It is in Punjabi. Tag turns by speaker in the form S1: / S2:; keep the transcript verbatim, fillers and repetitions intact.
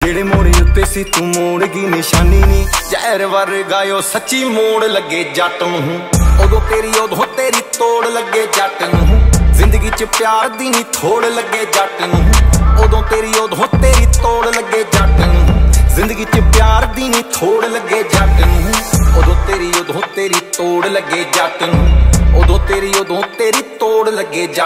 S1: ਜਿਹੜੇ ਮੋੜੇ ਉੱਤੇ ਸੀ ਤੂੰ ਮੋੜ ਗਈ ਨਿਸ਼ਾਨੀ ਨੀ, ਜ਼ਹਿਰ ਵਰਗਾ ਓ ਸੱਚੀ ਮੋੜ ਲੱਗੇ ਜੱਟ ਨੂੰ। ਉਦੋਂ ਤੇਰੀ ਉਦੋਂ ਤੇਰੀ ਤੋੜ ਲੱਗੇ ਜੱਟ ਨੂੰ, ਜ਼ਿੰਦਗੀ 'ਚ ਪਿਆਰ ਦੀ ਨੀ ਥੋੜ ਲੱਗੇ ਜੱਟ ਨੂੰ। ਉਦੋਂ ਤੇਰੀ ਉਦੋਂ ਤੇਰੀ ਤੋੜ ਲੱਗੇ ਜੱਟ ਨੂੰ, ਜ਼ਿੰਦਗੀ 'ਚ ਪਿਆਰ ਦੀ ਨੀ ਥੋੜ ਲੱਗੇ ਜੱਟ ਨੂੰ। ਉਦੋਂ ਤੇਰੀ ਉਦੋਂ ਤੇਰੀ ਤੋੜ ਲੱਗੇ ਜੱਟ ਨੂੰ, ਉਦੋਂ ਤੇਰੀ ਉਦੋਂ ਤੇਰੀ ਤੋੜ ਲੱਗੇ ਜੱਟ।